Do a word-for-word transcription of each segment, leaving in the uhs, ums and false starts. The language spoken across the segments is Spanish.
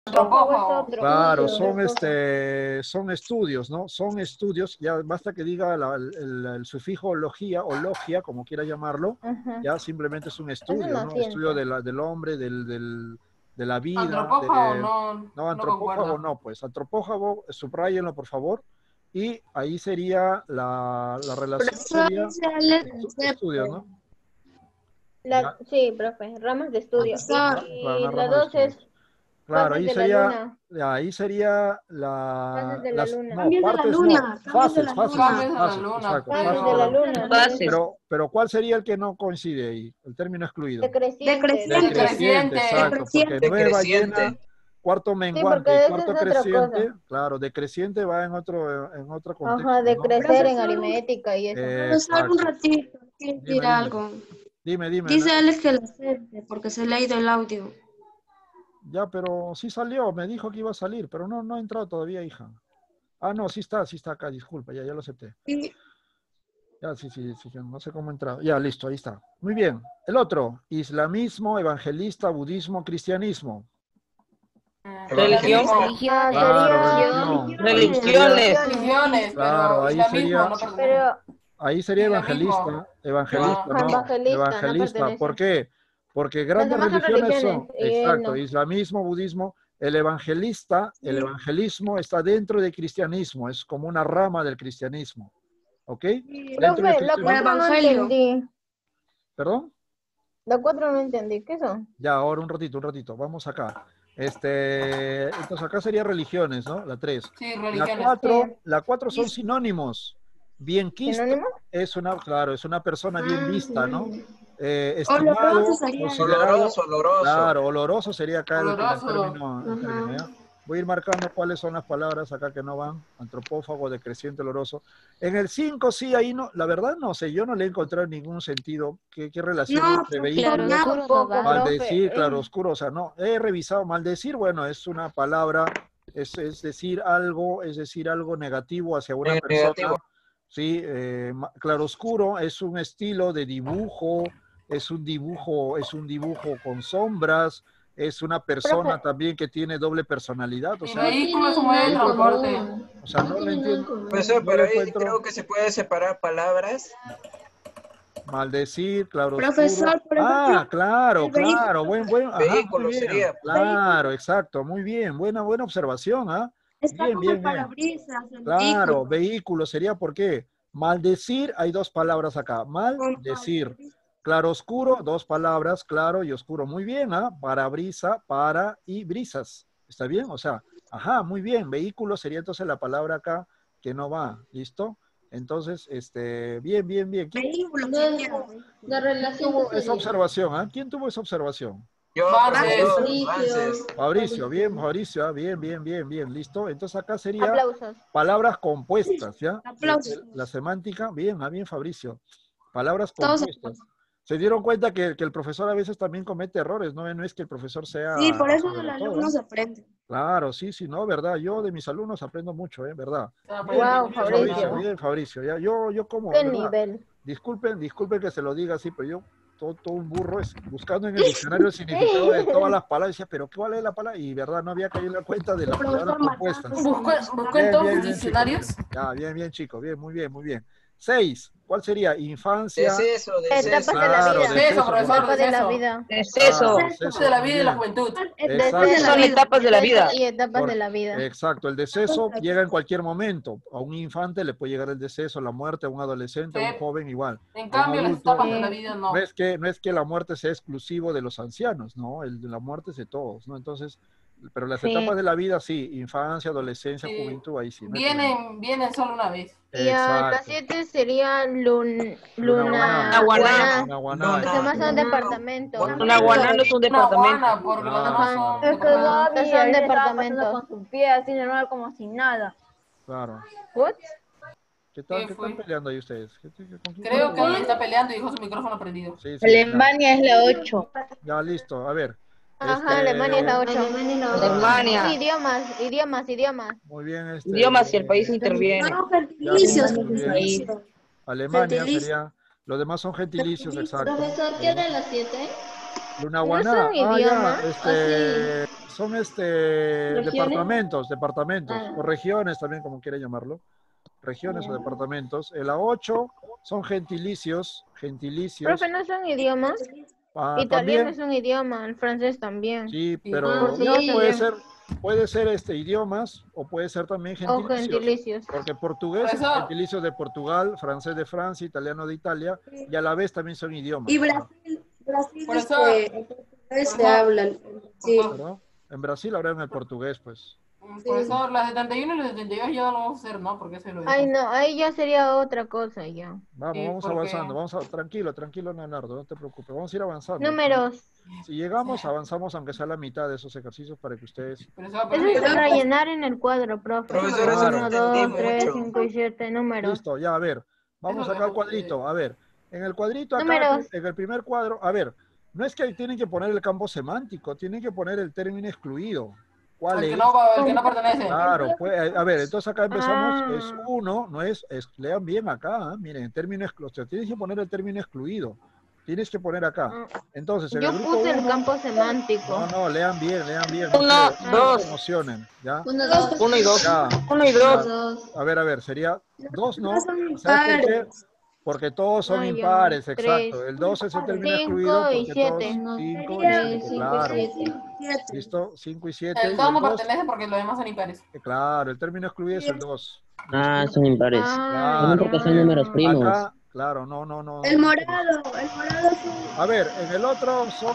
Antropófago. Claro, son, este, son estudios, ¿no? Son estudios, ya basta que diga la- el, el- el sufijo logia o logia, como quiera llamarlo, Ajá. ya simplemente es un Es estudio, una ¿no? ciencia. Estudio de la- del hombre, del, del- de la vida. Antropófago de- no, no, no antropófago concuerdo. no, pues antropófago, subrayenlo por favor, y ahí sería la, la relación, Profesor, sería dice el estu- estudios, ¿no? La, Ya. sí, profe, ramas de estudio. Profesor. Y, Claro, una la rama de dos es estudios. Claro, fases ahí de la sería, luna. ahí sería la, Fases de la las, luna. no, Cambios de la partes luna, no, cambios de fases, la fases, luna. Cambios de la fases, luna, exacto, Fases fases de la de la luna. luna. Fases. Pero, pero ¿cuál sería el que no coincide ahí? El término excluido. Decreciente. Decreciente. Decreciente, exacto, porque Decreciente. nueva Decreciente. llena, cuarto porque menguante y eso cuarto es otra creciente, cosa. claro, decreciente va en otro, en otro contexto, Ajá, de ¿no? crecer en Profesor, aritmética y eso. Profesor, un Exacto. ratito, quiero Dime, decir dime. algo. Dime, dime. Dice Ana. Alex que lo acepte porque se le ha ido el audio. Ya, pero sí salió, me dijo que iba a salir, pero no, no ha entrado todavía, hija. Ah, no, sí está, sí está acá, disculpa, ya, ya lo acepté. Sí. Ya, sí, sí, sí, no sé cómo ha entrado. Ya, listo, ahí está. Muy bien. El otro, islamismo, evangelista, budismo, cristianismo. Religión. Ah, Claro, sería... religión. Ahí Religiones. sería, Religiones, claro, pero ahí islamismo sería, no pertenece. Pero ahí sería Islamismo. evangelista, evangelista, Ajá, no, evangelista, no evangelista. pertenece. ¿Por qué? Porque Las grandes demás son religiones religiones son, y él exacto, no. islamismo, budismo, el evangelista, el evangelismo está dentro del cristianismo, es como una rama del cristianismo, ¿ok? Dentro del Profe, la cristianismo, cuatro no Evangelio. entendí. ¿perdón? La cuatro no entendí. ¿Qué son? Ya, ahora un ratito, un ratito, vamos acá. Este, entonces acá sería religiones, ¿no? La tres. Sí, La religiones. cuatro, Sí. la cuatro son sinónimos. Bienquisto ¿Sinónimo? es una, claro, es una persona bien Ah, vista, ¿no? sí. Eh, estimado, Oloroso sería. considerado, Oloroso, oloroso. claro, oloroso sería acá el, el Oloroso. término, el Ajá. término, ¿ya? Voy a ir marcando cuáles son las palabras acá que no van. Antropófago, decreciente, oloroso. En el cinco sí, ahí no, la verdad no sé, yo no le he encontrado ningún sentido. ¿Qué, qué relación No, entre profesor, vehículos? nada. Claroscuro no Tampoco, va. Maldecir, profe. claroscuro, o sea, no, he revisado, maldecir, bueno, es una palabra, es, es decir algo, es decir algo negativo hacia una Eh, persona, negativo. sí, eh, ma- claroscuro es un estilo de dibujo, es un dibujo, es un dibujo con sombras, es una persona Profe. también que tiene doble personalidad, o Y sea, vehículo es un medio de vehículo, transporte. o sea, no le entiendo, Profesor, no pero le ahí encuentro creo que se puede separar palabras. maldecir, claroscuro. Profesor, por Ah, ejemplo, claro, el vehículo. claro, buen, buen, ajá, muy Vehículo bien, sería. claro, exacto, muy bien, buena, buena observación, ¿ah? Está Bien, como bien, el bien. parabrisas, el Claro, vehículo. vehículo sería ¿por qué? Maldecir, hay dos palabras acá, maldecir. Claroscuro, dos palabras, claro y oscuro. Muy bien, ¿ah? Parabrisa, para y brisas. ¿Está bien? O sea, ajá, muy bien. Vehículo sería entonces la palabra acá que no va. ¿Listo? Entonces, este, bien, bien, bien. ¿Quién, Vehículo quién sería. tuvo, La quién relación tuvo que esa sería. observación? ¿Ah? ¿Quién tuvo esa observación? Yo, Vances. profesor, Fabricio. Vances. Fabricio, bien, Fabricio, ah, bien, bien, bien, bien, listo. Entonces acá sería Aplausos. palabras compuestas, ¿ya? Aplausos. El- La semántica, bien, ah, bien, Fabricio. Palabras Todos compuestas. Se dieron cuenta que, que el profesor a veces también comete errores, ¿no? No es que el profesor sea Sí, por eso sobre el de todo. alumno se aprende. Claro, sí, sí, no, verdad. Yo de mis alumnos aprendo mucho, ¿eh? ¿Verdad? Ah, Bien, Wow, bien, Fabricio. Fabricio, bien, Fabricio. Ya, yo, yo como, ¿Qué ¿verdad? nivel? Disculpen, disculpen que se lo diga así, pero yo, todo, todo un burro, es buscando en el diccionario el significado de todas las palabras, decía, pero ¿cuál es la palabra? Y verdad, no había caído en la cuenta de las palabras compuestas. Busco, busco en Bien, todos bien, los bien, chicos, diccionarios. bien. Ya, bien, bien, chicos, bien, muy bien, muy bien. Seis, ¿cuál sería? Infancia. Deceso, Etapas deceso. de la Claro, vida. deceso, Eso, profesor, Etapas de la deceso. vida. Deceso. Claro, Deceso. deceso, De la muy vida y la bien. juventud. Etapas de la Son vida. etapas de la vida. Y etapas Por- de la vida. Exacto, el deceso llega en cualquier momento. A un infante le puede llegar el deceso, la muerte, a un adolescente, a un Sí. joven igual. En A un cambio, las adulto, etapas de Sí. la vida no. no es que no es que la muerte sea exclusivo de los ancianos, no, el de la muerte es de todos, ¿no? Entonces, pero las Sí. etapas de la vida sí, infancia, adolescencia, Sí. juventud, ahí sí. No hay problema. Vienen, vienen solo una vez. Y a las Exacto. siete sería lun, Luna luna, Guaná. guaná. Luna Guaná, Los demás son Luna. departamentos. Una guaná no es un Una departamento. guana, porque los Claro, demás claro. son Es que departamentos. Gaby son departamentos. Con su pie así normal como si nada. Claro. What? ¿Qué tal? ¿Qué ¿Qué fue? están peleando ahí ustedes? ¿Qué- qué- con quién Creo están que peleando? está peleando y dejó su micrófono prendido. Sí, sí, ya. Alemania es la ocho. Ya, listo. A ver. Ajá, Este, Alemania es la ocho. Alemania es la ocho. Alemania. Idiomas, idiomas, idiomas. Muy bien, este. Idiomas si el país interviene. No, gentilicios. Ya, muy bien. gentilicios. Alemania Gentilicio. sería. Los demás son gentilicios, exacto. Profesor, ¿qué era las siete? Luna ¿No Guaná. son Ah, ya. idiomas? Este, son este, ¿Regiones? departamentos, departamentos, Ah. o regiones también, como quiera llamarlo. Regiones o departamentos. El A ocho son gentilicios, gentilicios. Profe, ¿no son idiomas? Ah, Italiano también, es un idioma, el francés también. sí, Sí. pero Ah, sí, puede sí. ser, puede ser este, idiomas o puede ser también O gentilicios. gentilicios. Porque portugués es Profesor. gentilicio de Portugal, francés de Francia, italiano de Italia, y a la vez también son idiomas. Y Brasil, Brasil Por eso- este, el portugués se por eso- habla. Sí. ¿Verdad? En Brasil hablan el portugués, pues. Profesor, las setenta y uno y las setenta y dos ya no lo vamos a hacer, ¿no? Porque se lo Ay, no, ahí ya sería otra cosa ya. Vamos, Sí, vamos porque- avanzando, vamos a, tranquilo, tranquilo, Leonardo, no te preocupes, vamos a ir avanzando. Números. Si llegamos, avanzamos aunque sea la mitad de esos ejercicios para que ustedes... Profesor, Eso pero- es rellenar en el cuadro, profe. Profesor, eso Uno, no dos, entendí tres, mucho. cinco y siete números. Listo, ya, a ver, vamos Eso acá al me- cuadrito, a ver, en el cuadrito acá, Números. en el primer cuadro, a ver, no es que tienen que poner el campo semántico, tienen que poner el término excluido. ¿Cuál El que es? no, el que no pertenece. Claro, pues, a ver, entonces acá empezamos, Ah. es uno, no es, es- lean bien acá, ¿ah? Miren, el término excluido, tienes que poner el término excluido, tienes que poner acá. Ah, Entonces, en Yo el grupo puse el uno- campo semántico. No, no, lean bien, lean bien. No, Uno, se, no dos. se emocionen, ¿ya? Uno, dos, Uno y dos. Ya, Uno y dos. dos. a ver, a ver, sería dos, ¿no? Dos son ¿Sabes por qué? impares. Porque todos son Ah, ya, impares, tres. exacto. El dos es el término Cinco excluido y porque siete. todos, cinco y Sería siete, cinco y claro. siete. Siete. ¿Listo? cinco y siete. El y dos el no dos, pertenece porque los demás son impares. eh, claro, el término excluido es el dos. Ah, son impares. Ah, También porque son números primos. Acá, claro, no, no, no. El morado, el morado es un... A ver, en el otro son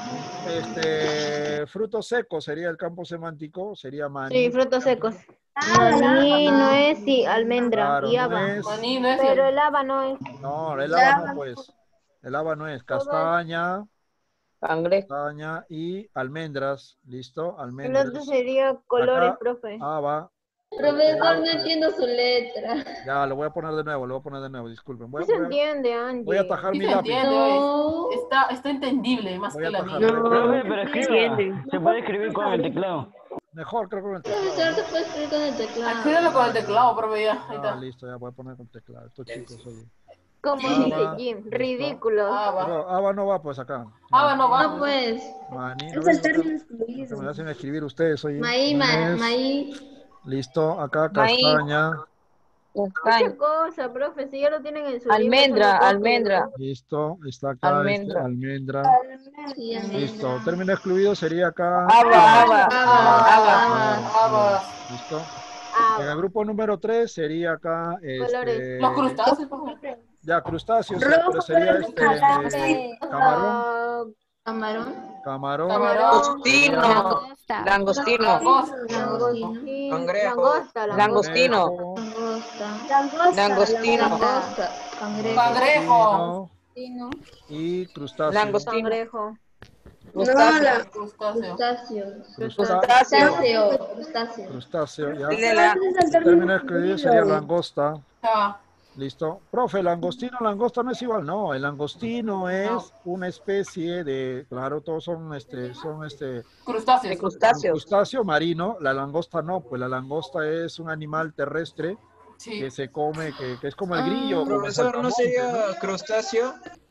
este, frutos secos, sería el campo semántico, sería maní. Sí, frutos secos. Ah, Maní, la- nuez y almendra Claro, y haba. nuez. Maní no es Pero el- el haba no es. No, el haba no, pues. El haba no es. Castaña, Cangrejo. castaña y almendras. ¿Listo? El Almendras. otro sería colores, Acá, profe. haba. Profesor, no entiendo su letra. Ya, lo voy a poner de nuevo, lo voy a poner de nuevo, disculpen. Voy a, Sí se voy a- entiende, Angie. voy a atajar Sí mi se lápiz. entiende, No. oye. Está, está entendible más Voy que a la atajar. mía. Profe, pero escriba. Se puede escribir con el teclado. Mejor, creo que con el teclado. Profesor, se puede escribir con el teclado. Escríbelo con el teclado, profe, ya. Ahí Ah, está. listo, ya voy a poner con teclado. Estos chicos, oye. Como Ah, dice va. Jim, Listo. ridículos. Ah, va. Pero haba no va, pues acá. Ah, no va. No, pues. Maní, no Es ven, el término no excluido. me hacen escribir ustedes, oye. Maí, ma, Nuez. maí. Listo, acá Maíz. castaña. Castaña. ¿Qué cosa, profe? Si ya lo tienen en su Almendra, libro, solo almendra. Listo, está acá Almendra. este, almendra. Sí, almendra. Listo, término excluido sería acá. Haba, haba. Haba. Ah, Listo. Ah, En el grupo número tres sería acá. Este, Colores. Los crustáceos, profe. Ya, crustáceos, Rojo, pero sería verde, este. naranja. Camarón. ah, Camarón. Camarón. Camarón. Langostino. Langostino. Langosta. sí, Cangrejo. langosta, Langostino. Langosta. Langosta. Langostino. Langosta. Cangrejo. Cangrejo. Langostino Y crustáceo. Langostino. cangrejo. No, Crustáceo. la... Crustáceo. Crustáceo. Crustáceo. Crustáceo. Crustáceo. Crustáceo, ya. Dile la- Ese es el El término término excluido sería excluido. langosta. Ya. Listo. Profe, langostino, langosta no es igual, no. El langostino es No. una especie de, claro, todos son este, son este, De Crustáceos. un crustáceos. crustáceo marino. La langosta no, pues la langosta es un animal terrestre Sí. que se come, que, que es como el grillo. como el Profesor, ¿no saltamonte, sería crustáceo?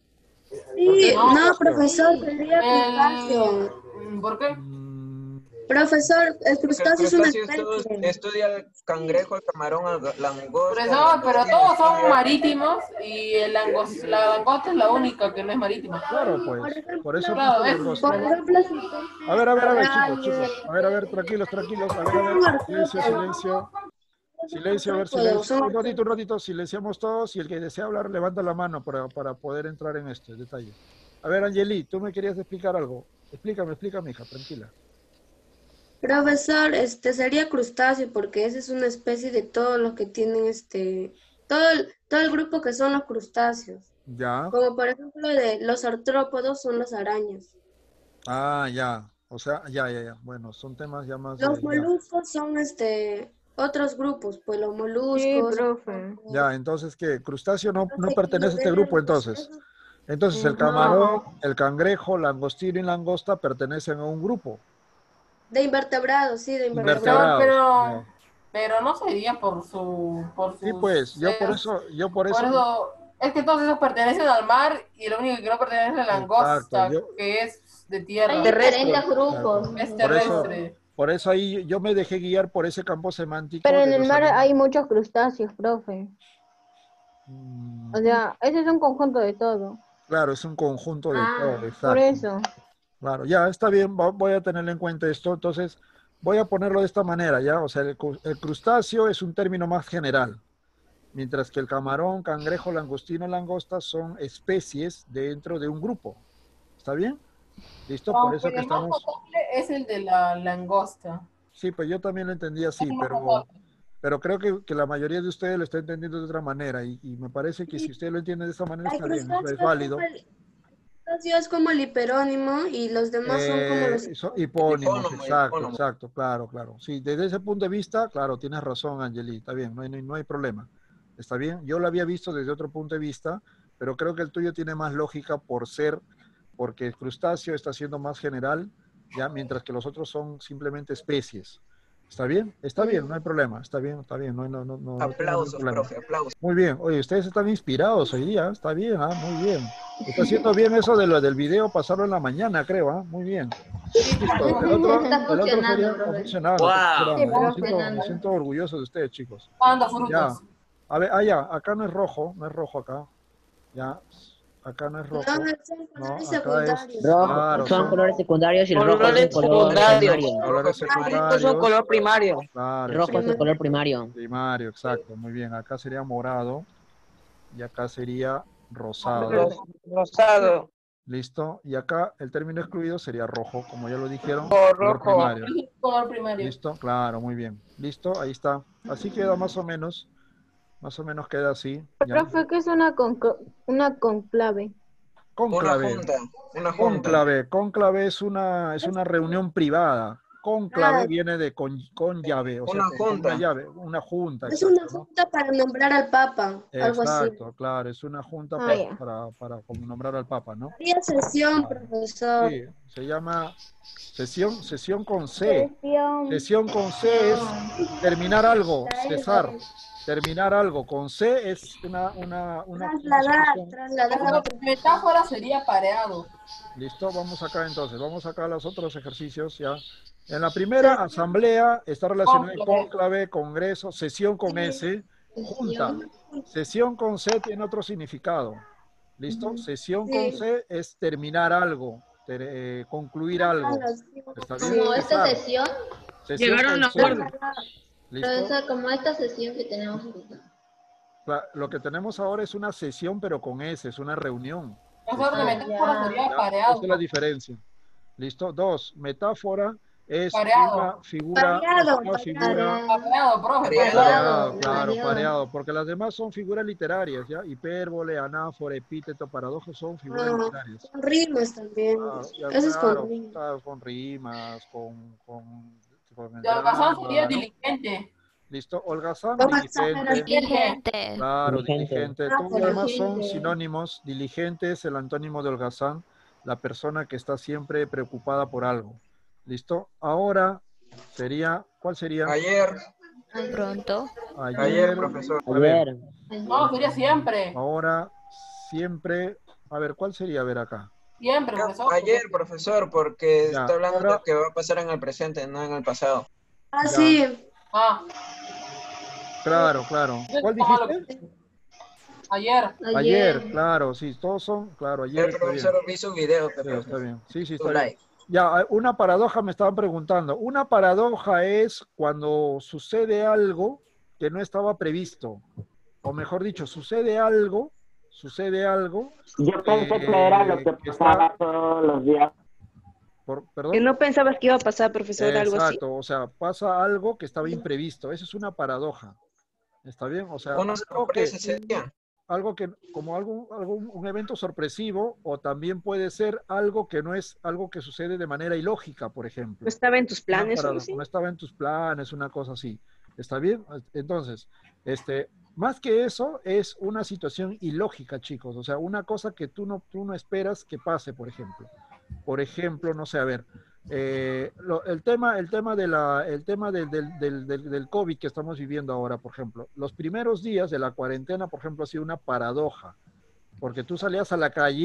Sí, No, no, profesor, sería crustáceo. El... ¿Por qué? Mm, Profesor, el Porque el crustáceo es una crustáceo todo especie. estudia el cangrejo, el camarón, el langosta. Profesor, pero langostino, todos son estudia- marítimos y el langos- la langosta es la única que no es marítima. claro, pues. Por eso Claro, puse es- langosta. Por ejemplo, si A ver, a ver, a ver, chicos, chicos. A ver, a ver, tranquilos, tranquilos. A ver, a ver. Silencio, silencio. Silencio, a ver, silencio. Un ratito, un ratito. Silenciamos todos y el que desea hablar levanta la mano para, para poder entrar en este detalle. A ver, Angeli, tú me querías explicar algo. Explícame, explícame, hija, tranquila. Profesor, este sería crustáceo porque esa es una especie de todos los que tienen este, todo el, todo el grupo que son los crustáceos. Ya. Como por ejemplo de los artrópodos son las arañas. Ah, ya. O sea, ya, ya, ya. Bueno, son temas ya más. Los de- moluscos son este otros grupos, pues los Sí, moluscos. profe. ya. ya, entonces, ¿qué? Crustáceo no, no pertenece a este grupo, entonces. Entonces, el No. camarón, el cangrejo, langostino y langosta pertenecen a un grupo. De invertebrados, sí, de invertebrados. Invertebrados. pero- ya. Pero no sería por su... Por Sí, sus pues, yo por seres. eso, yo por Por eso. eso, es que todos esos pertenecen al mar y lo único que no pertenece es la langosta, Exacto, yo- que es de tierra. Hay Terrestre. diferentes grupos. Es Por eso- terrestre. Por eso ahí yo me dejé guiar por ese campo semántico. Pero en de el los mar animales. hay muchos crustáceos, profe. Mm, O sea, ese es un conjunto de todo. Claro, es un conjunto de Ah, todo, por exacto. eso. Claro, ya está bien, va- voy a tener en cuenta esto. Entonces, voy a ponerlo de esta manera, ¿ya? O sea, el, cu- el crustáceo es un término más general, mientras que el camarón, cangrejo, langostino, langosta son especies dentro de un grupo. ¿Está bien? ¿Listo? Por Aunque eso que el más estamos... potable es el de la langosta. Sí, pues yo también lo entendí así, Es el más pero, potable. pero creo que, que la mayoría de ustedes lo está entendiendo de otra manera y, y me parece que si ustedes lo entienden de esta manera El está bien, es, crustáceo es es válido. como el, crustáceo es como el hiperónimo y los demás son como Eh, los... so- hipónimos, Hipónimo, exacto, hipónimo. exacto, claro, claro. Sí, desde ese punto de vista, claro, tienes razón, Angeli, está bien, no hay, no hay, no hay problema. Está bien, yo lo había visto desde otro punto de vista, pero creo que el tuyo tiene más lógica por ser, porque el crustáceo está siendo más general, ya, mientras que los otros son simplemente especies. ¿Está bien? Está bien, no hay problema, está bien, está bien, no, hay- no, no, no, no tengo ningún Aplausos, problema. profe, aplausos. Muy bien, oye, ustedes están inspirados hoy día, está bien, ah, muy bien. Está haciendo bien eso de lo del video, pasarlo en la mañana, creo, ah, muy bien. Listo, el otro, Está el otro sería, funcionando, está profe. funcionando, está Wow. funcionando. Sí, Yo me profe. siento, me siento orgulloso de ustedes, chicos. Anda, Ya, frutos. a ver, ah, ya, acá no es rojo, no es rojo acá. Ya, acá no es rojo. No, son No, colores acá es, secundarios. Rojo, claro, son son colores secundarios y el rojo es un Colores color secundarios. primario. colores Estos son secundarios. color primario. Claro, Rojo es exacto. un color primario. Primario, exacto, muy bien. Acá sería morado y acá sería rosado. Ros- Rosado ¿Listo? Y acá el término excluido sería rojo, como ya lo dijeron, o color rojo. primario. Es el color primario. ¿Listo? Claro, muy bien. ¿Listo? Ahí está. Así queda más o menos. Más o menos queda así. ¿Ya? Profe, ¿qué es una, conclo- una conclave? Una Cónclave. junta. Una junta. Cónclave. Cónclave es una, es una reunión privada. Cónclave Ah. viene de con, con llave, o sea, Una con, con junta. una llave, una junta. Es Exacto, una ¿no? junta para nombrar al Papa, algo así. Exacto, claro, es una junta Ah, para, ya. para, para como nombrar al Papa, ¿no? Haría sesión, Claro. profesor. Sí, se llama sesión, sesión con C. Sesión con C es terminar algo, cesar. Terminar algo. Con C es una, una, una, una Trasladar, situación. trasladar. Como metáfora sería pareado. Listo, vamos acá entonces. Vamos acá a los otros ejercicios ya. En la primera, asamblea, está relacionada con Cónclave. cónclave, congreso, sesión con S, junta. Sesión con C tiene otro significado. ¿Listo? Sesión con Sí. C es terminar algo, ter- eh, concluir algo. ¿Está bien? Como esta Cesar. sesión, Sesión Llegaron con a C. acuerdo. ¿Listo? profesor, como esta sesión que tenemos ahorita. La- Lo que tenemos ahora es una sesión, pero con S, es una reunión. Nosotros de Ah, metáfora ya. sería ¿Ya? pareado. Esa es la diferencia. ¿Listo? Dos, metáfora es Pareado. una figura, Pareado, una pareado. figura Pareado, profe. Pareado. pareado, claro, pareado. pareado, porque las demás son figuras literarias, ¿ya? Hipérbole, anáfora, epíteto, paradoja son figuras Ah, literarias. con rimas también. Ah, ya, Eso es claro, con rimas. claro, con rimas, con, con, con el De holgazán drama, sería ¿no? diligente. ¿Listo? Holgazán, Holgazán era diligente. Diligente. Claro, Diligente. diligente. Ah, Todo lo demás son diligente. sinónimos. Diligente es el antónimo de holgazán, la persona que está siempre preocupada por algo. ¿Listo? Ahora sería, ¿cuál sería? Ayer, Pronto. Ayer. ayer, profesor. A ver, Ayer. No, sería siempre. ahora, siempre. A ver, ¿cuál sería? A ver acá. Siempre, profesor. Ayer, profesor, porque Ya, está hablando ahora- de que va a pasar en el presente, no en el pasado. Ah, Ya. sí. Ah, Claro, claro. ¿Cuál dijiste? ayer. Ayer, claro, sí, todos son, claro, ayer El está bien. profesor vi su video. Sí, está bien. Sí, sí, Su está bien. like. Ya, una paradoja me estaban preguntando. Una paradoja es cuando sucede algo que no estaba previsto. O mejor dicho, sucede algo, sucede algo. Yo pensé eh, que era lo que que pasaba está- todos los días. por- ¿Perdón? Que no pensabas que iba a pasar, profesor, algo así. Exacto, o sea, pasa algo que estaba imprevisto. Eso es una paradoja. ¿Está bien? O sea, Uno se algo que, sorprende ese día. algo que como algún, algún un evento sorpresivo, o también puede ser algo que no es algo que sucede de manera ilógica, por ejemplo. ¿No estaba en tus Una planes o algo paradoja, así? no estaba en tus planes, una cosa así. ¿Está bien? Entonces, este, más que eso, es una situación ilógica, chicos. O sea, una cosa que tú no, tú no esperas que pase, por ejemplo. Por ejemplo, no sé, a ver, eh, lo- el tema, el tema, de la, el tema del, del, del, del, del COVID que estamos viviendo ahora, por ejemplo. Los primeros días de la cuarentena, por ejemplo, ha sido una paradoja. Porque tú salías a la calle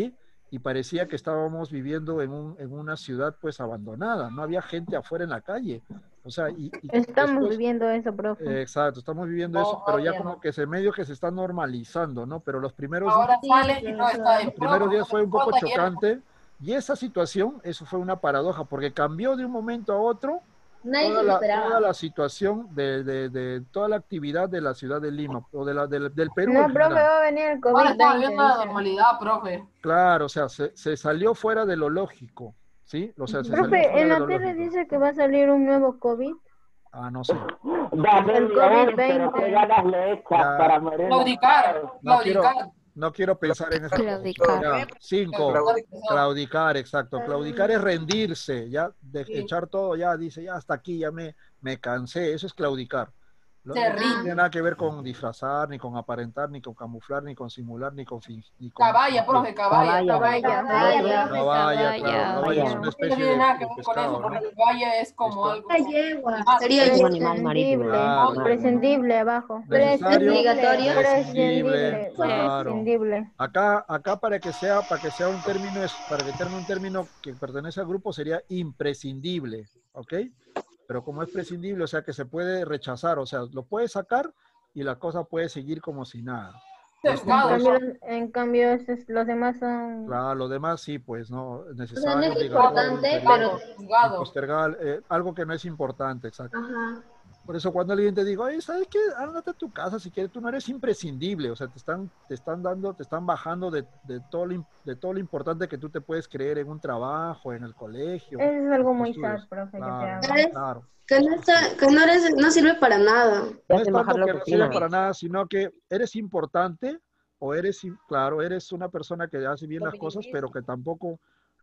y parecía que estábamos viviendo en, un, en una ciudad pues abandonada, no había gente afuera en la calle. O sea, y, y Estamos después- viviendo eso, profe. eh, exacto, estamos viviendo No, eso, pero ya ahora ya como no. que se medio que se está normalizando, ¿no? Pero los primeros Ahora Sí, sale y no está en los primeros días fue un poco Cuota llena. chocante, y esa situación, eso fue una paradoja, porque cambió de un momento a otro Nadie toda se lo la, esperaba. toda la situación de, de, de toda la actividad de la ciudad de Lima, o de la, del, del Perú No, en profe, general. va a venir el Ahora está COVID viviendo la veinte. normalidad, profe. Claro, o sea, se, se salió fuera de lo lógico, ¿sí? O sea, se salió Profe, fuera en de la lo tele lógico. dice que va a salir un nuevo COVID. Ah, no sé. Dame El leer, COVID pero qué veinte. ganas le echas Ya. para morir. Claudicar, No quiero, claudicar. no quiero pensar en eso. Claudicar. Ya, cinco. Claudicar. Claudicar, exacto. Claudicar es rendirse, ya, de Sí. echar todo, ya dice, ya hasta aquí, ya me, me cansé. Eso es claudicar. Lo- Se No rinde. tiene nada que ver con disfrazar, ni con aparentar, ni con camuflar, ni con simular, ni con fingir. Ni con Caballa, profe, caballa. Caballa. Caballa. Caballa. Caballa, claro. Caballa es una No especie tiene de, nada que de ver con eso, pescado, ¿no? porque caballa es como ¿Listo? algo. La yegua, Ah, sería Es un yegua. animal marítimo. Prescindible. Claro, Mar- Prescindible abajo. Necesario, Prescindible. prescindible, Prescindible. claro. Prescindible. Acá, acá para que sea, para que sea un término, es- para que tenga un término que pertenece al grupo sería imprescindible, ¿ok? Pero como es prescindible, o sea que se puede rechazar, o sea, lo puedes sacar y la cosa puede seguir como si nada. En Cercado, cambio, ¿no? en cambio esos- los demás son... Claro, lo demás sí, pues no, O sea, necesario, no es obligatorio, importante, imperioso, pero... Juzgado. impostergable, eh, algo que no es importante, exacto. Ajá. Por eso cuando alguien te diga, oye, ¿sabes qué? Ándate a tu casa si quieres, tú no eres imprescindible, o sea, te están, te están dando, te están bajando de, de todo lo, im- de todo lo importante que tú te puedes creer en un trabajo, en el colegio. Eso es algo en muy estudios. sad, profe, que te Claro, hagan. ¿Sabes? claro. Que no, está, que no, eres, no sirve para nada. No Te es hacen bajar tanto la que no sirve autoestima. para nada, sino que eres importante o eres, im- claro, eres una persona que hace bien las cosas, pero que tampoco...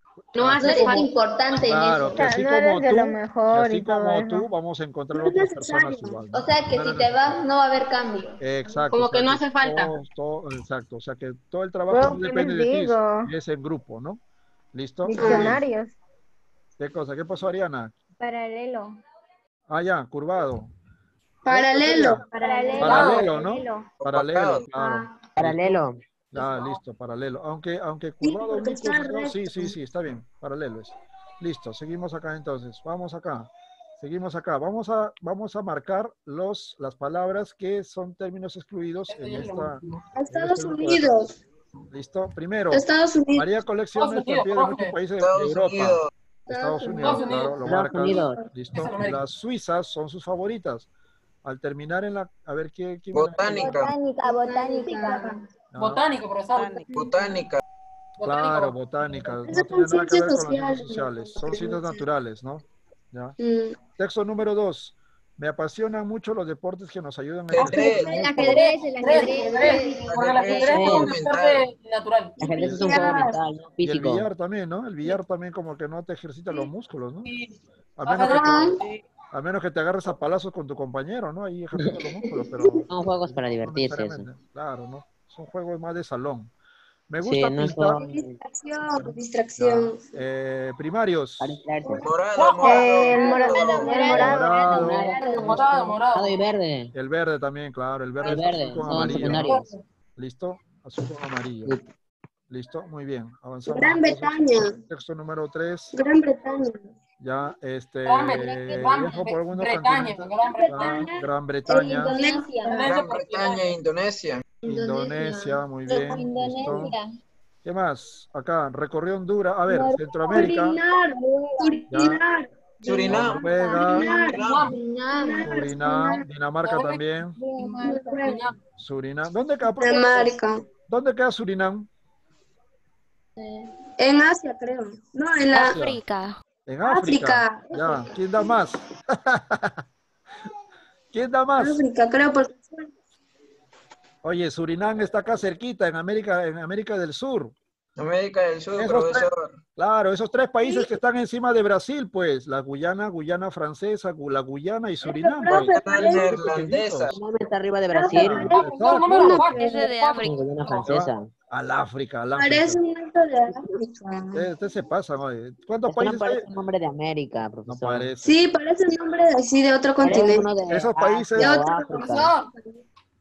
No así eres como- importante en Claro, eso. que así No como eres de lo tú, mejor que así y todo como eso. tú, vamos a encontrar No es otras personas necesario. igual. ¿no? O sea que No si es te vas no va a haber cambio. Exacto. Como o sea que no hace falta. todo- todo- exacto, o sea que todo el trabajo Bueno, no ¿qué depende les de ti, digo? es en grupo, ¿no? ¿Listo? Diccionarios. ¿Qué cosa? ¿Qué pasó, Ariana? Paralelo. Ah, ya, curvado. Paralelo. Paralelo. Paralelo, ¿no? Paralelo, Opacado. claro. Paralelo. Ah, listo, paralelo. Aunque, aunque Sí, curvado, porque Nico, está no, sí, recto. sí, sí, está bien, paralelo es. Listo, seguimos acá entonces. Vamos acá. Seguimos acá. Vamos a, vamos a marcar los, las palabras que son términos excluidos en esta. Estados en este grupo de- Unidos. Listo. Primero, Estados Unidos. María colecciona Estados Unidos, estampillas de muchos profe. países de Estados Europa. Unidos. Estados Estados Unidos, Unidos. claro, lo Estados marcas. Unidos. Listo. Esa es América. Las suizas son sus favoritas. Al terminar en la. A ver, ¿quién? quién Botánica. Botánica, botánica. Ah, Botánico, profesor. Botánica. Claro, Botánico. botánica. No Esas tiene son nada que ver con las ciencias ciencias sociales. sociales. Son ciencias naturales, ¿no? Ya. Mm. Texto número dos. Me apasionan mucho los deportes que nos ayudan a Ajedrez. El ajedrez, el Tres, ajedrez. tres. Porque el ajedrez es un deporte natural. La gente es un juego mental, no Y el físico. billar también, ¿no? El billar también como que no te ejercita los músculos, ¿no? Sí. A menos, que Ajá. te, a menos que te agarres a palazos con tu compañero, ¿no? Ahí ejercita los músculos, pero Son juegos para no divertirse. Eso. necesariamente. Claro, ¿no? Son juegos más de salón. Me Sí, gusta no es pintar. juego Distracción, distracción. Eh, primarios. para distraerse. Morado, Eh, morado. morado, Morado. Morado, Morado morado. y verde. El verde también, claro. El verde El es verde, azul con son amarillo. secundarios. ¿Listo? Azul con amarillo. Sí. ¿Listo? Muy bien. Avanzamos. Gran entonces. Bretaña. Texto número tres. Gran Bretaña. Ya, este. Gran Bre- Gran viajo por algunos Bretaña, continentes. Gran Ah, Bretaña. Gran Bretaña. Indonesia. Gran Bretaña e Indonesia. Indonesia, muy bien. ¿Listo? Indonesia. ¿Qué más? Acá, recorrió Honduras. A ver, Centroamérica. Surinar. Surinar. Surinam. Noruega, Surinam. Surinam, Dinamarca también. Surinam. ¿Dónde queda, Dinamarca. ¿Dónde queda Surinam? En Asia, creo. No, en la África. En África. África. Ya, ¿quién da más? ¿Quién da más? África, creo, porque Oye, Surinam está acá cerquita, en América, en América del Sur. América del Sur, Esos profesor. Claro, esos tres países que están encima de Brasil, pues, la Guyana, Guyana francesa, Gu- la Guyana y Surinam. profe, pues. Guyana neerlandesa. Surinam está arriba de Brasil. Exacto. Número cuatro. Ese es de África. Guyana francesa. Al África, al África. parece un nombre de África. Ustedes ustedes se pasan, oye. ¿Cuántos Esto no países hay? parece un nombre de América, No profesor. parece. Sí, parece un nombre de, así de otro Parece continente. uno de Esos Asia países- o De otro África. Profesor,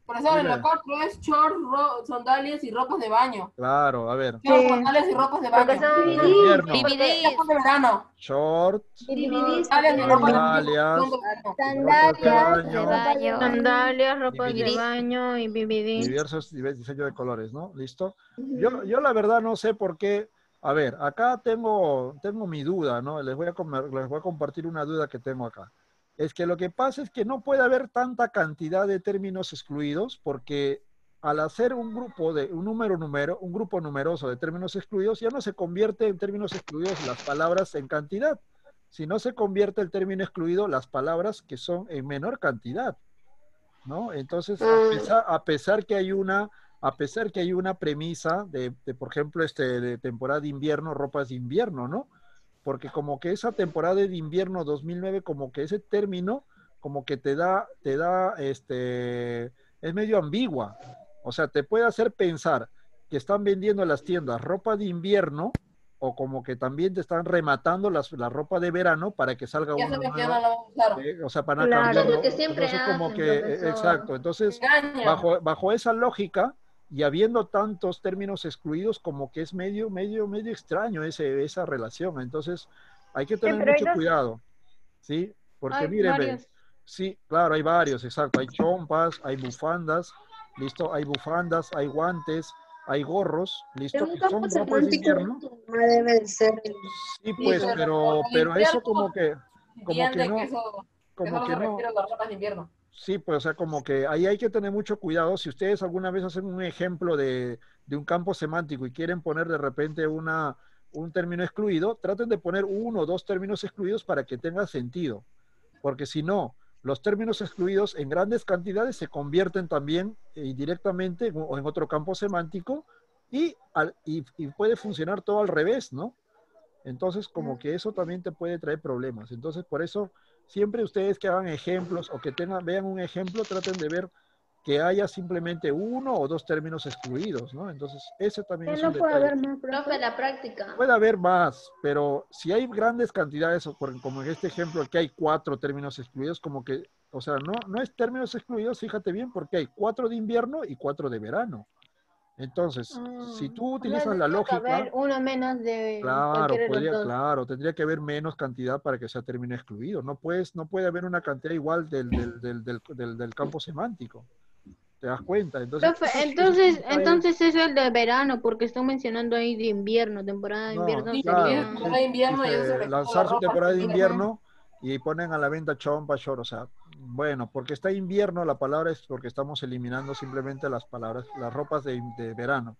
Profesor, en Dime. la cuatro es short, ro- sandalias y ropas de baño. Claro, a ver. Short, Sí. sandalias y ropas de Porque baño. son Invierno, Ropas de verano. short, Sandalias y ropas de sandalias, son de verano. sandalias, de ropa de baño, sandalias, ropa B B de Ds. baño y B B D. diversos dive- diseños de colores, ¿no? ¿Listo? Yo, yo la verdad no sé por qué. A ver, acá tengo, tengo mi duda, ¿no? Les voy, a comer- les voy a compartir una duda que tengo acá. Es que lo que pasa es que no puede haber tanta cantidad de términos excluidos porque al hacer un grupo de un número número, un grupo numeroso de términos excluidos, ya no se convierte en términos excluidos las palabras en cantidad, sino se convierte el término excluido las palabras que son en menor cantidad, ¿no? Entonces, a pesar, a pesar que hay una, a pesar que hay una premisa de, de, por ejemplo, este, de temporada de invierno, ropas de invierno, ¿no? Porque como que esa temporada de invierno dos mil nueve, como que ese término, como que te da, te da, este, es medio ambigua. O sea, te puede hacer pensar que están vendiendo en las tiendas ropa de invierno, o como que también te están rematando las, la ropa de verano para que salga Ya una sabes que ya nueva. no la vamos a usar. Eh, o sea, para Claro. cambiarlo. Es lo que siempre Entonces, como hacen, que, eh, profesor. exacto. Entonces, Engaña. bajo, bajo esa lógica, y habiendo tantos términos excluidos, como que es medio, medio, medio extraño ese, esa relación. Entonces, hay que tener pero hay mucho dos- cuidado, ¿sí? Porque Hay miren, ve, varios. sí, claro, hay varios, exacto. Hay chompas, hay bufandas, listo, hay bufandas, hay guantes, hay gorros, listo, En un que son campo ropas de semántico invierno. no debe de ser. Sí, pues, pero pero, ropa de pero eso invierno, como que, como que Entiende no, que eso, que como solo que se no. refiere a las ropas de invierno. Sí, pues, o sea, como que ahí hay que tener mucho cuidado. Si ustedes alguna vez hacen un ejemplo de, de un campo semántico y quieren poner de repente una, un término excluido, traten de poner uno o dos términos excluidos para que tenga sentido. Porque si no, los términos excluidos en grandes cantidades se convierten también eh, indirectamente en- o en otro campo semántico y, al- y, y puede funcionar todo al revés, ¿no? Entonces, como que eso también te puede traer problemas. Entonces, por eso, siempre ustedes que hagan ejemplos o que tengan, vean un ejemplo, traten de ver que haya simplemente uno o dos términos excluidos, ¿no? Entonces, ese también es un No puede detalle. haber más, profe. Profe, la práctica. Puede haber más, pero si hay grandes cantidades, o por- como en este ejemplo, que hay cuatro términos excluidos, como que, o sea, no, no es términos excluidos, fíjate bien, porque hay cuatro de invierno y cuatro de verano. Entonces, si tú utilizas la lógica, haber uno menos de claro, cualquiera de los podría, dos. claro, tendría que haber menos cantidad para que sea término excluido. No puedes, no puede haber una cantidad igual del, del, del, del, del- del campo semántico. ¿Te das cuenta? Entonces, Profe, eso es- eso es un entonces, detalle. entonces eso es el de verano, porque están mencionando ahí de invierno, temporada de No, invierno Sí, claro, porque es sería... temporada de invierno y eso se dice, refiere a lanzar las su ropas temporada de invierno. invierno y ponen a la venta chompa, short, o sea, bueno, porque está invierno, la palabra es porque estamos eliminando simplemente las palabras, las ropas de, de verano.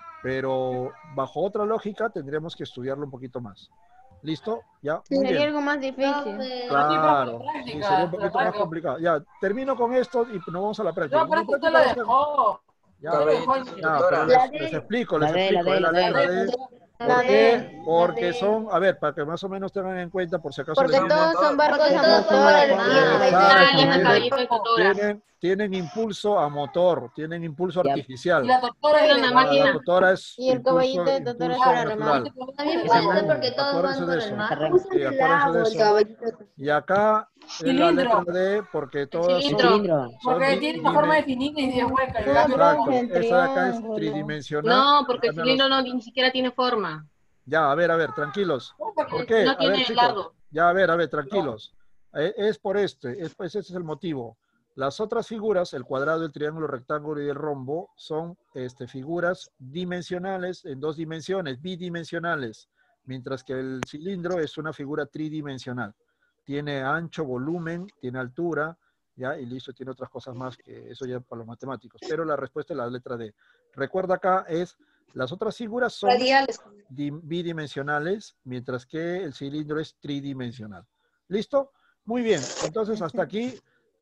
Pero bajo otra lógica tendríamos que estudiarlo un poquito más. ¿Listo? Ya, muy Sería bien. algo más difícil. Profe, Claro, sí, práctica, sería un poquito más práctica. complicado. Ya, termino con esto y nos vamos a la práctica. No, pero La esto usted práctica la va a ser- dejó. Ya, Usted la dejó, ya, instructora. pero La les, D. les explico, les La D, la explico. D, eh, La la D, D. la D. La ¿Por D, qué? la Porque D. son, a ver, para que más o menos tengan en cuenta, por si acaso Porque les todos son barcos Porque a todos son motor. barcos. Exacto, Exacto. tienen, tienen, tienen impulso a motor, tienen impulso Ya. artificial. Y la doctora Era es una de- La, la totora es Y el impulso, caballito de Totora impulso para remar. natural. También Esa puede ser rema. porque todos Acuérdense van de con eso. el mar. Esa rema. Sí, El acuérdense agua, de el eso. caballito. Y acá es la Cilindro. letra D porque todas El son, cilindro. son Porque di- tiene una forma dime- definida y es hueca. y No, la- Exacto, profe, el esa de acá es triángulo. tridimensional. No, porque el En cambio, cilindro los- no, ni siquiera tiene forma. Ya, a ver, a ver, tranquilos. ¿Por Eh, qué? No A ver, tiene chicos. lado. Ya, a ver, a ver, tranquilos. Eh, Es por este, es, pues ese es el motivo. Las otras figuras, el cuadrado, el triángulo, el rectángulo y el rombo, son este, figuras dimensionales en dos dimensiones, bidimensionales, mientras que el cilindro es una figura tridimensional. Tiene ancho, volumen, tiene altura, ya, y listo, tiene otras cosas más que eso ya para los matemáticos. Pero la respuesta es la letra D. Recuerda acá es, las otras figuras son Radiales. di- bidimensionales, mientras que el cilindro es tridimensional. ¿Listo? Muy bien, entonces hasta aquí.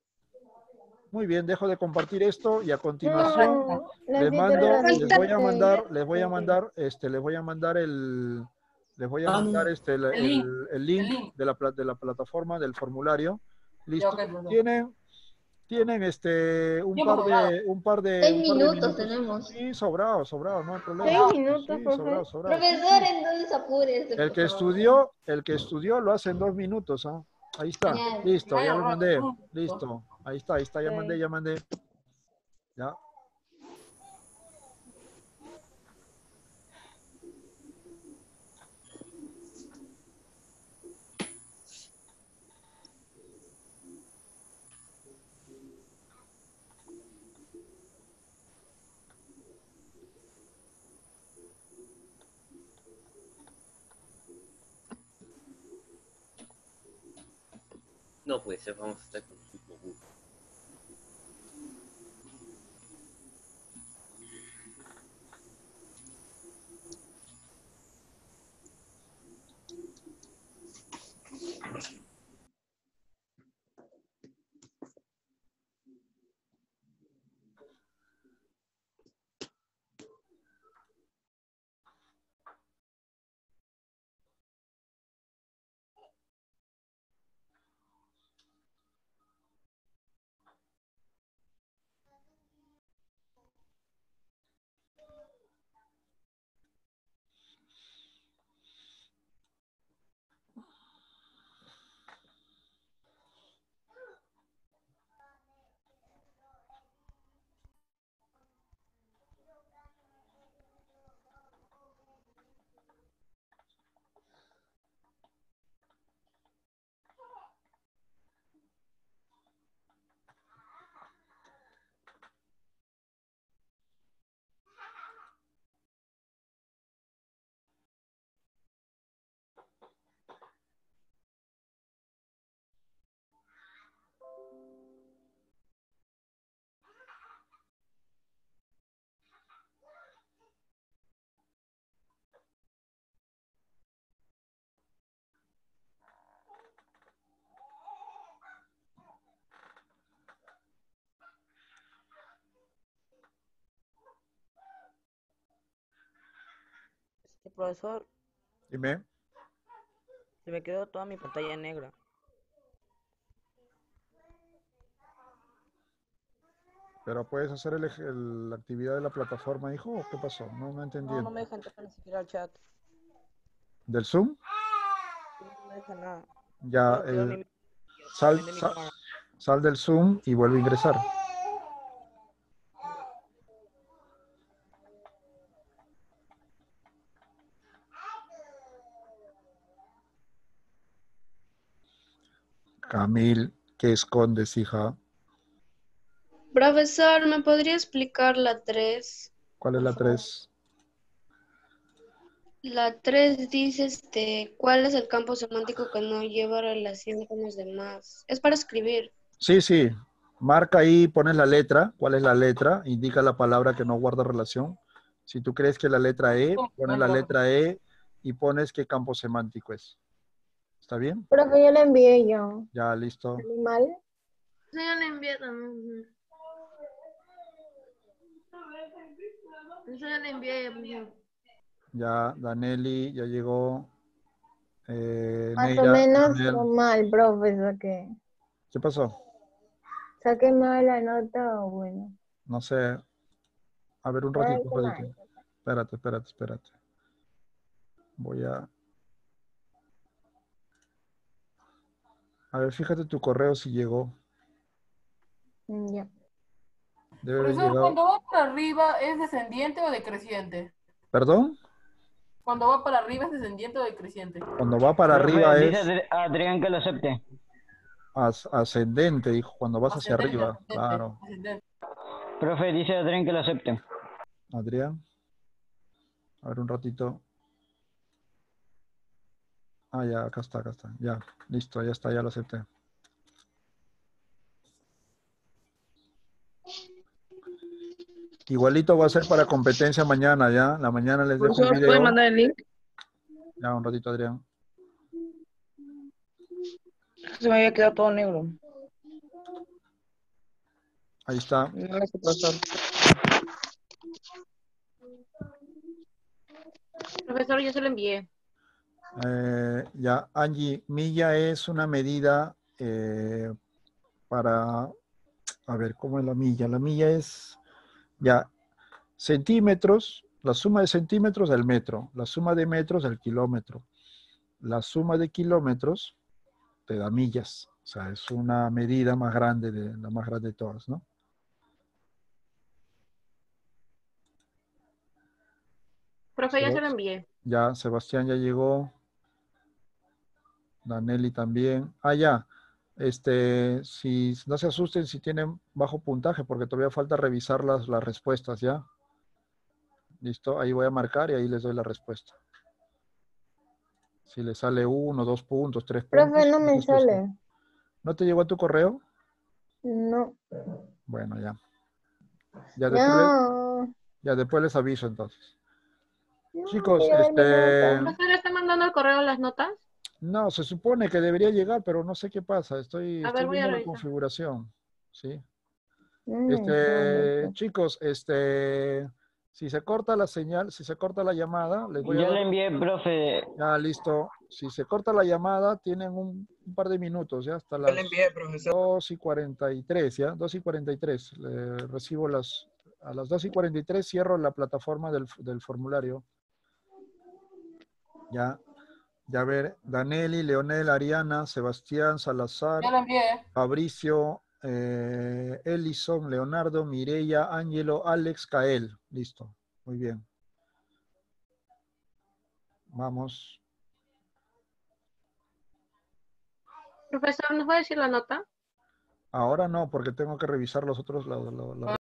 Muy bien, dejo de compartir esto y a continuación No, las les di mando, para les voy a las- mandar, les voy a mandar, este, les voy a mandar el, les voy a mandar este, el, El link, el- el link el link. de la, pla- de la plataforma, del formulario. ¿Listo? Ya, ok, profesor. Tienen, tienen este, un Tiempo par sobrado. de, un par de, Seis un par de minutos tenemos. Sí, sobrado, sobrado, no hay problema. Seis minutos, Sí, profe. sobrado, sobrado. Profesor, entonces apúrese. El por que favor. estudió, el que estudió lo hace en dos minutos, ¿ah? Ahí está, Genial. listo, ya lo Vaya, mandé, rato. listo, ahí está, ahí está, ya Ok. mandé, ya mandé. Ya. No puede ser, vamos a estar con el mismo bus. Este profesor, Dime. se me quedó toda mi pantalla negra. Pero puedes hacer el, ej- el- la actividad de la plataforma, hijo. ¿O qué pasó? No, no entendí. No, no me deja entrar ni siquiera al chat. ¿Del Zoom? No me deja nada. Ya, Solo quedó eh, mi- sal, prende mi sal, cámara. sal del Zoom y vuelve a ingresar. Camil, ¿qué escondes, hija? Profesor, ¿me podría explicar la tres? ¿Cuál es la tres? La tres dice, este, ¿cuál es el campo semántico que no lleva relación con los demás? Es para escribir. Sí, sí. Marca ahí, pones la letra. ¿Cuál es la letra? Indica la palabra que no guarda relación. Si tú crees que la letra E, pones la letra E y pones qué campo semántico es. ¿Está bien? Profe, yo le envié yo. Ya, listo. ¿Animal? Sí, yo le envié también. Yo ya le envié, profesor. Ya, Daneli, ya llegó. Eh, Más o Neira, menos Daniel. mal, profe, saqué. ¿Qué pasó? Saqué mal la nota o bueno. No sé. A ver, un Ay, ratito, qué un mal. ratito. Espérate, espérate, espérate. Voy a... A ver, fíjate tu correo si llegó. Mm, Ya. Debe haber Profesor, llegado. cuando va para arriba, ¿es descendiente o decreciente? ¿Perdón? Cuando va para arriba, ¿es descendiente o decreciente? Cuando va para Profe, arriba dice es Adri- Adrián que lo acepte. as- ascendente, dijo. Cuando vas hacia Ascendente, arriba. ascendente, Claro. ascendente. Profe, dice Adrián que lo acepte. Adrián. A ver, un ratito. Ah, ya, acá está, acá está. Ya, listo, ya está, ya lo acepté. Igualito va a ser para competencia mañana, ¿ya? La mañana les dejo un Profesor, ¿puede video. mandar el link? Ya, un ratito, Adrián. Se me había quedado todo negro. Ahí está. No lo sé, profesor. Profesor, yo se lo envié. Eh, ya, Angie, milla es una medida eh, para, a ver, ¿cómo es la milla? La milla es, ya, centímetros, la suma de centímetros del metro, la suma de metros del kilómetro, la suma de kilómetros te da millas, o sea, es una medida más grande, de la más grande de todas, ¿no? Profe, ya se Sebas- lo envié. Ya, Sebastián ya llegó. Danelli también. Ah, ya. Este, si no se asusten si tienen bajo puntaje, porque todavía falta revisar las, las respuestas, ¿ya? Listo, ahí voy a marcar y ahí les doy la respuesta. Si les sale uno, dos puntos, tres puntos. Profe, no me se asusten. sale. ¿No te llegó a tu correo? No. Bueno, ya. Ya después, le- No. ya después les aviso entonces. No, Chicos, quiero ver mi este, nota. ¿Profesor, está mandando al correo las notas? no, se supone que debería llegar, pero no sé qué pasa. Estoy, A estoy ver, voy a viendo la revisar. configuración. ¿Sí? No me Este, sale. chicos, este, si se corta la señal, si se corta la llamada, les voy a Ya le dar. envié, profe. Ya, listo. Si se corta la llamada, tienen un, un par de minutos, ya, hasta Yo las le envié, profesor. dos y cuarenta y tres, ya, dos y cuarenta y tres. Le recibo las, a las dos y cuarenta y tres cierro la plataforma del, del formulario. Ya, ya ver, Danelli, Leonel, Ariana, Sebastián, Salazar, Ya lo envié. Fabricio, eh, Ellison, Leonardo, Mireya, Ángelo, Alex, Cael. Listo, muy bien. Vamos. Profesor, ¿nos va a decir la nota? Ahora no, porque tengo que revisar los otros lados.